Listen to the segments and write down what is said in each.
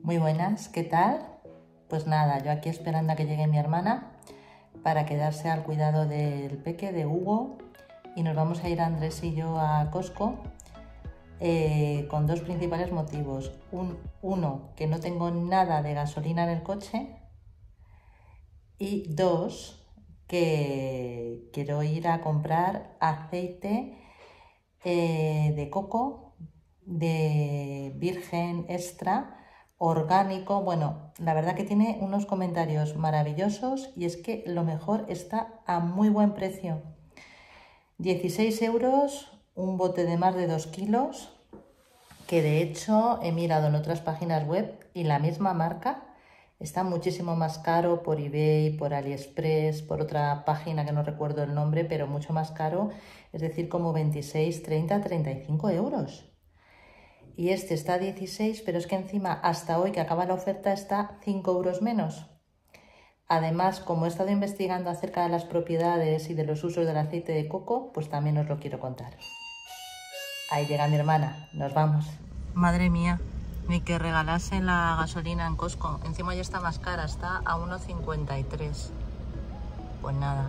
Muy buenas, ¿qué tal? Pues nada, yo aquí esperando a que llegue mi hermana para quedarse al cuidado del peque, de Hugo, y nos vamos a ir Andrés y yo a Costco con dos principales motivos. Uno, que no tengo nada de gasolina en el coche, y dos, que quiero ir a comprar aceite de coco de virgen extra orgánico. Bueno, la verdad que tiene unos comentarios maravillosos y es que lo mejor está a muy buen precio. 16 euros, un bote de más de 2 kilos, que de hecho he mirado en otras páginas web y la misma marca está muchísimo más caro por eBay, por AliExpress, por otra página que no recuerdo el nombre, pero mucho más caro, es decir, como 26, 30, 35 euros. Y este está a 16, pero es que encima hasta hoy que acaba la oferta está 5 euros menos. Además, como he estado investigando acerca de las propiedades y de los usos del aceite de coco, pues también os lo quiero contar. Ahí llega mi hermana, nos vamos. Madre mía, ni que regalasen la gasolina en Costco. Encima ya está más cara, está a 1,53. Pues nada,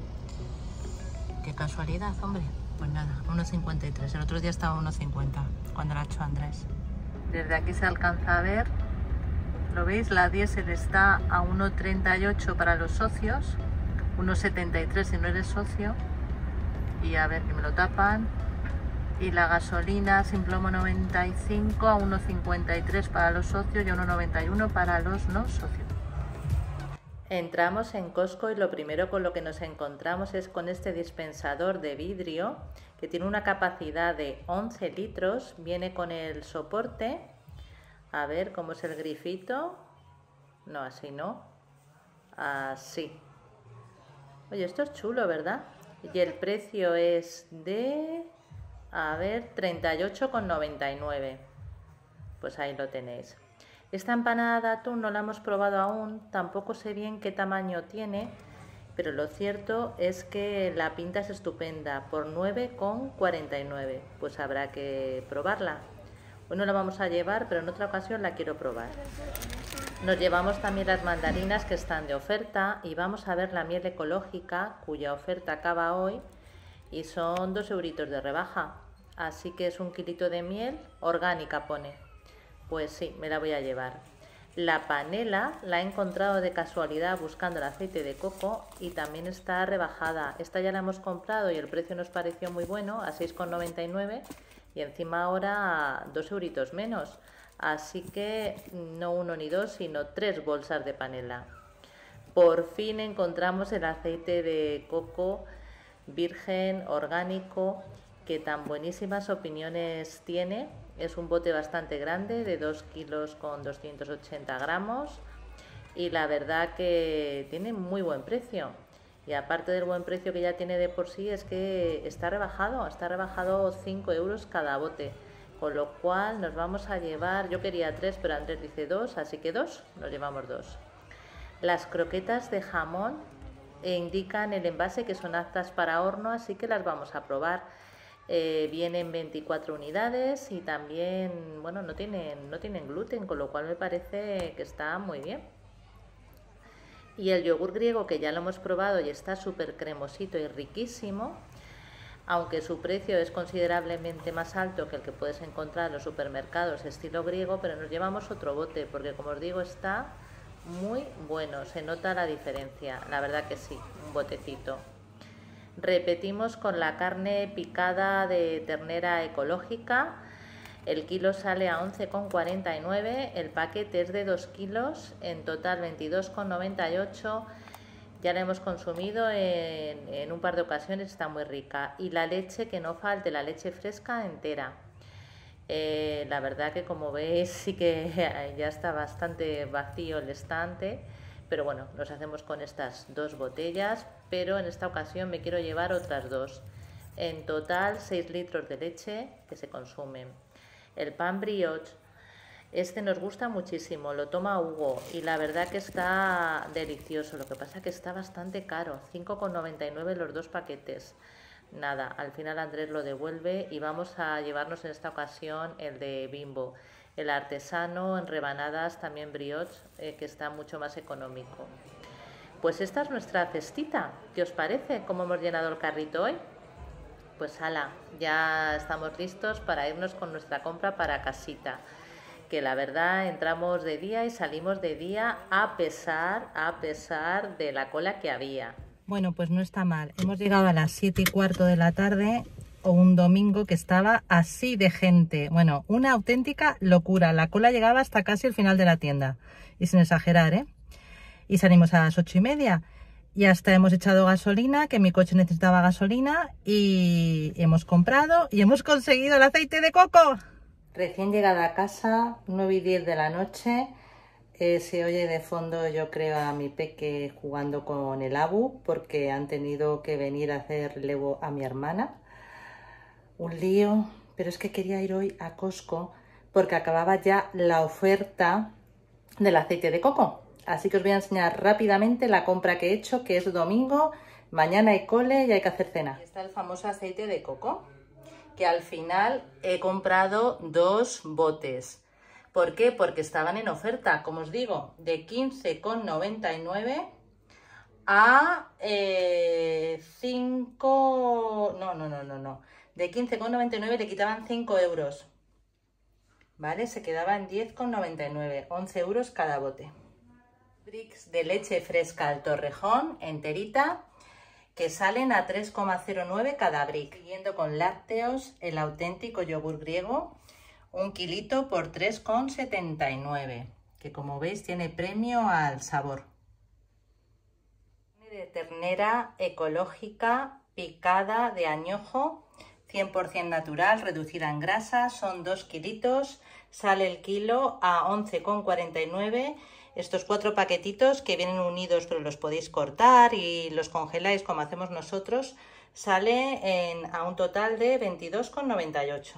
qué casualidad, hombre. Pues nada, 1,53. El otro día estaba a 1,50 cuando la ha hecho Andrés. Desde aquí se alcanza a ver, ¿lo veis? La diésel está a 1,38 para los socios, 1,73 si no eres socio. Y a ver, que me lo tapan. Y la gasolina sin plomo 95 a 1,53 para los socios y a 1,91 para los no socios. Entramos en Costco y lo primero con lo que nos encontramos es con este dispensador de vidrio que tiene una capacidad de 11 litros, viene con el soporte. A ver cómo es el grifito. No, así no. Así. Oye, esto es chulo, ¿verdad? Y el precio es de... A ver, 38,99. Pues ahí lo tenéis. Esta empanada de atún no la hemos probado aún, tampoco sé bien qué tamaño tiene, pero lo cierto es que la pinta es estupenda, por 9,49. Pues habrá que probarla. Hoy no la vamos a llevar, pero en otra ocasión la quiero probar. Nos llevamos también las mandarinas que están de oferta y vamos a ver la miel ecológica, cuya oferta acaba hoy, y son 2 euritos de rebaja. Así que es 1 kilito de miel orgánica, pone. Pues sí, me la voy a llevar. La panela la he encontrado de casualidad buscando el aceite de coco y también está rebajada. Esta ya la hemos comprado y el precio nos pareció muy bueno, a 6,99, y encima ahora 2 euritos menos. Así que no 1 ni 2, sino 3 bolsas de panela. Por fin encontramos el aceite de coco virgen orgánico que tan buenísimas opiniones tiene. Es un bote bastante grande de 2 kilos con 280 gramos y la verdad que tiene muy buen precio. Y aparte del buen precio que ya tiene de por sí, es que está rebajado 5 euros cada bote. Con lo cual nos vamos a llevar, yo quería 3, pero Andrés dice 2, así que 2, nos llevamos 2. Las croquetas de jamón indican el envase que son aptas para horno, así que las vamos a probar. Vienen 24 unidades y también, bueno, no tienen gluten, con lo cual me parece que está muy bien. Y el yogur griego, que ya lo hemos probado y está súper cremosito y riquísimo, aunque su precio es considerablemente más alto que el que puedes encontrar en los supermercados estilo griego, pero nos llevamos otro bote porque, como os digo, está muy bueno, se nota la diferencia, la verdad que sí, un botecito. Repetimos con la carne picada de ternera ecológica. El kilo sale a 11,49, el paquete es de 2 kilos, en total 22,98. Ya la hemos consumido en un par de ocasiones, está muy rica. Y la leche, que no falte, la leche fresca entera. La verdad que, como veis, sí que ya está bastante vacío el estante, pero bueno, nos hacemos con estas 2 botellas, pero en esta ocasión me quiero llevar otras 2. En total 6 litros de leche que se consumen. El pan brioche, este nos gusta muchísimo, lo toma Hugo y la verdad que está delicioso, lo que pasa que está bastante caro, 5,99 los 2 paquetes. Nada, al final Andrés lo devuelve y vamos a llevarnos en esta ocasión el de Bimbo. el artesano en rebanadas, también brioche, que está mucho más económico. Pues esta es nuestra cestita. ¿Qué os parece? ¿Cómo hemos llenado el carrito hoy? Pues ala, ya estamos listos para irnos con nuestra compra para casita. Que la verdad entramos de día y salimos de día a pesar de la cola que había. Bueno, pues no está mal. Hemos llegado a las 7:15 de la tarde o un domingo que estaba así de gente. Bueno, una auténtica locura. La cola llegaba hasta casi el final de la tienda. Y sin exagerar, ¿eh? Y salimos a las 8:30. Y hasta hemos echado gasolina, que mi coche necesitaba gasolina. Y hemos comprado y hemos conseguido el aceite de coco. Recién llegada a casa, 9:10 de la noche. Se oye de fondo, yo creo, a mi peque jugando con el Abu, porque han tenido que venir a hacer relevo a mi hermana. Un lío, pero es que quería ir hoy a Costco porque acababa ya la oferta del aceite de coco. Así que os voy a enseñar rápidamente la compra que he hecho, que es domingo, mañana hay cole y hay que hacer cena. Aquí está el famoso aceite de coco, que al final he comprado 2 botes. ¿Por qué? Porque estaban en oferta, como os digo, de 15,99 a 5... No. De 15,99 le quitaban 5 euros. ¿Vale? Se quedaba en 10,99, 11 euros cada bote. Bricks de leche fresca al Torrejón, enterita, que salen a 3,09 cada brick. Siguiendo con lácteos, el auténtico yogur griego, 1 kilito por 3,79, que como veis tiene premio al sabor. De ternera ecológica picada de añojo, 100% natural, reducida en grasa, son 2 kilitos, sale el kilo a 11,49. Estos 4 paquetitos que vienen unidos, pero los podéis cortar y los congeláis como hacemos nosotros, sale a un total de 22,98.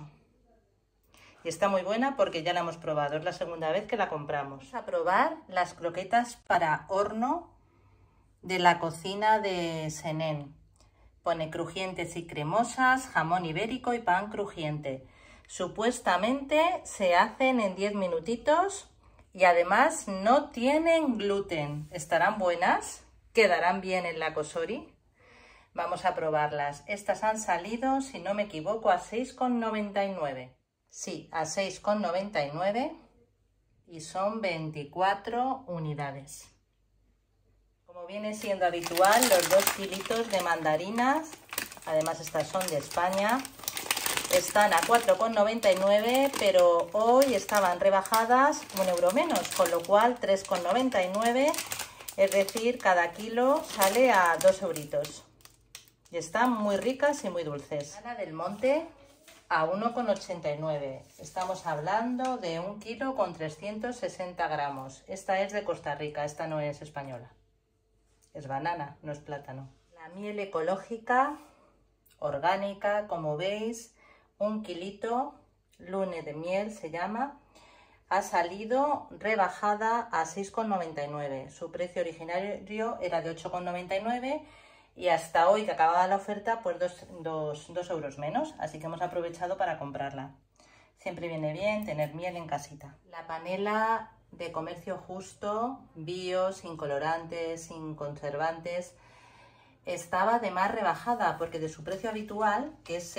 Y está muy buena porque ya la hemos probado, es la segunda vez que la compramos. Vamos a probar las croquetas para horno de la cocina de Senén. Pone crujientes y cremosas, jamón ibérico y pan crujiente. Supuestamente se hacen en 10 minutitos y además no tienen gluten. ¿Estarán buenas? ¿Quedarán bien en la kosori? Vamos a probarlas. Estas han salido, si no me equivoco, a 6,99. Sí, a 6,99 y son 24 unidades. Como viene siendo habitual, los 2 kilitos de mandarinas, además estas son de España, están a 4,99, pero hoy estaban rebajadas 1 euro menos, con lo cual 3,99, es decir, cada kilo sale a 2 euritos. Y están muy ricas y muy dulces. Ana del Monte a 1,89. Estamos hablando de 1 kilo con 360 gramos. Esta es de Costa Rica, esta no es española. Es banana, no es plátano. La miel ecológica, orgánica, como veis, 1 kilito, Lune de miel se llama, ha salido rebajada a 6,99. Su precio originario era de 8,99 y hasta hoy que acababa la oferta, pues 2 euros menos, así que hemos aprovechado para comprarla. Siempre viene bien tener miel en casita. La panela de comercio justo, bio, sin colorantes, sin conservantes, estaba de más rebajada porque de su precio habitual, que es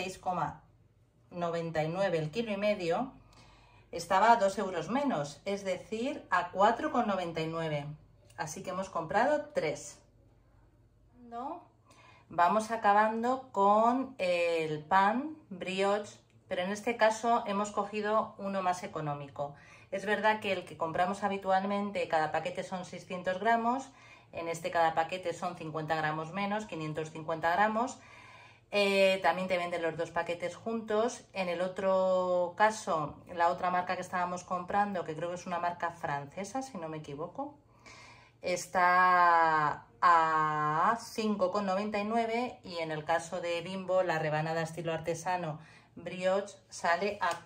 6,99 el kilo y medio, estaba a 2 euros menos, es decir, a 4,99. Así que hemos comprado 3. Vamos acabando con el pan brioche, pero en este caso hemos cogido uno más económico. Es verdad que el que compramos habitualmente, cada paquete son 600 gramos, en este cada paquete son 50 gramos menos, 550 gramos. También te venden los 2 paquetes juntos. En el otro caso, la otra marca que estábamos comprando, que creo que es una marca francesa, si no me equivoco, está a 5,99 y en el caso de Bimbo, la rebanada estilo artesano brioche sale a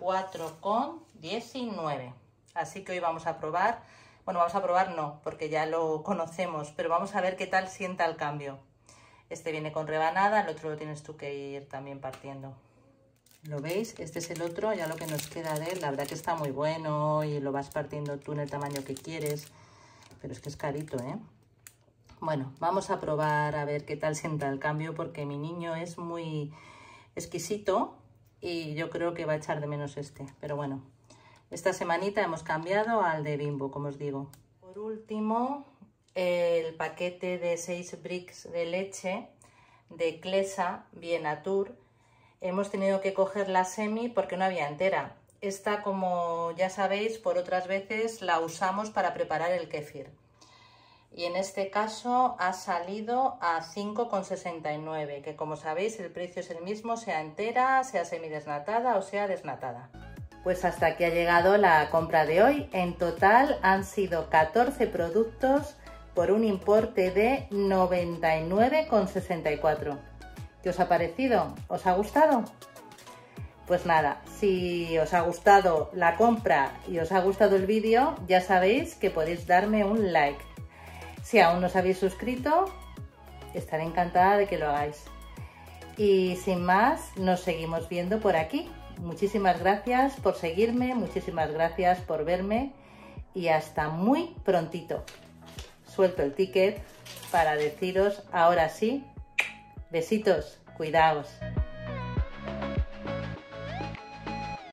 4,19. Así que hoy vamos a probar, bueno, vamos a probar no, porque ya lo conocemos, pero vamos a ver qué tal sienta el cambio. Este viene con rebanada, el otro lo tienes tú que ir también partiendo. ¿Lo veis? Este es el otro, ya lo que nos queda de él. La verdad que está muy bueno y lo vas partiendo tú en el tamaño que quieres. Pero es que es carito, ¿eh? Bueno, vamos a probar a ver qué tal sienta el cambio, porque mi niño es muy exquisito y yo creo que va a echar de menos este. Pero bueno, esta semanita hemos cambiado al de Bimbo, como os digo. Por último, el paquete de 6 bricks de leche de Clesa Bien Nature. Hemos tenido que coger la semi porque no había entera. Esta, como ya sabéis, por otras veces la usamos para preparar el kéfir. Y en este caso ha salido a 5,69, que como sabéis el precio es el mismo, sea entera, sea semidesnatada o sea desnatada. Pues hasta aquí ha llegado la compra de hoy. En total han sido 14 productos por un importe de 99,64. ¿Qué os ha parecido? ¿Os ha gustado? Pues nada, si os ha gustado la compra y os ha gustado el vídeo, ya sabéis que podéis darme un like. Si aún no os habéis suscrito, estaré encantada de que lo hagáis. Y sin más, nos seguimos viendo por aquí. Muchísimas gracias por seguirme, muchísimas gracias por verme y hasta muy prontito. Suelto el ticket para deciros ahora sí, besitos, cuidaos.